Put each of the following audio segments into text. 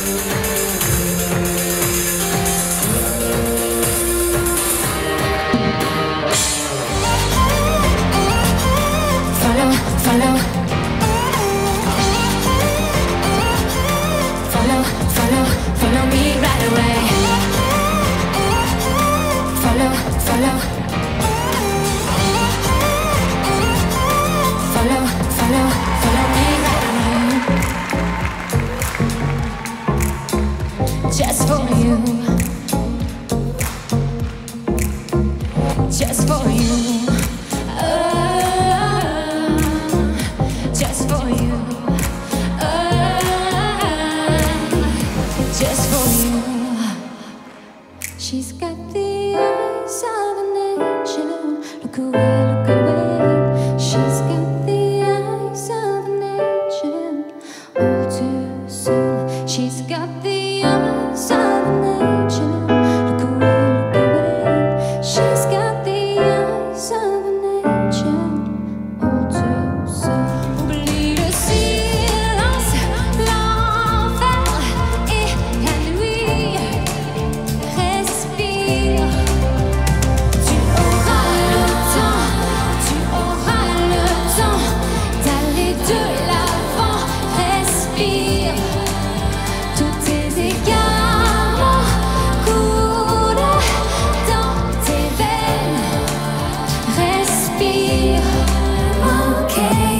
Follow me right away. Follow me right away. Just for you. Just for you. Just for you. Just for you. She's got the eyes of an angel. Look away, look away. She's got the eyes of an angel. All too soon. She's got the eyes of an angel. Look away, look away. She's got the eyes of an angel. All too soon. Oublie le silence, l'enfer et la nuit. Respire. Tu auras le temps d'aller de l'avant. Respire. Tous tes égarements coulent dans tes veines. Respire. Okay,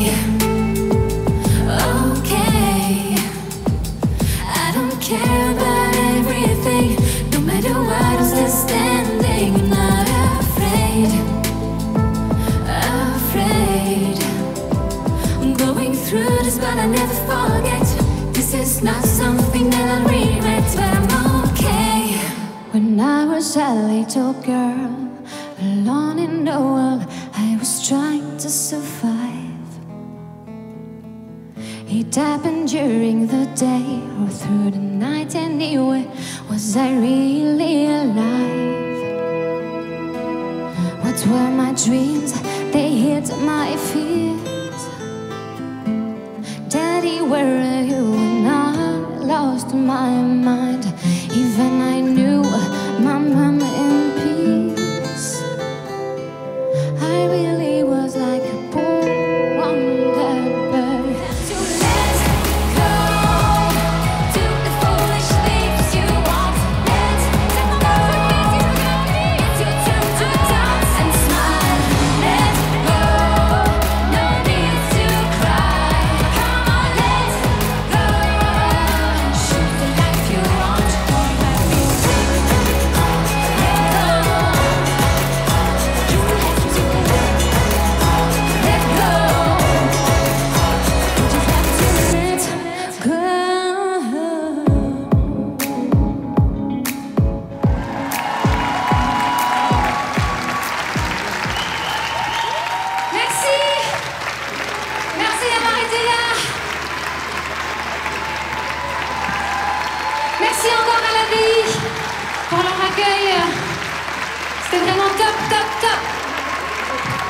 okay. I don't care about everything. No matter what is there standing. I'm not afraid. I'm going through this, but I never forget. This is not something that I regret, but I'm okay. When I was a little girl, alone in the world, I was trying to survive. It happened during the day or through the night anyway. Was I really alive? What were my dreams? They hid my fears. Daddy, where are you? When I lost my mind, even I knew my mama in peace. I really was like a poor wonder bird. To let go, do the foolish things you want. Let go, it's your turn to dance and smile. Let go, no need to cry. Come on, let go. Shoot the life you want. Don't let me take it. Let go. You have to let go. You just have to let go. Merci. Merci d'avoir été là. Merci encore à la vie pour leur accueil. C'était vraiment top, top, top.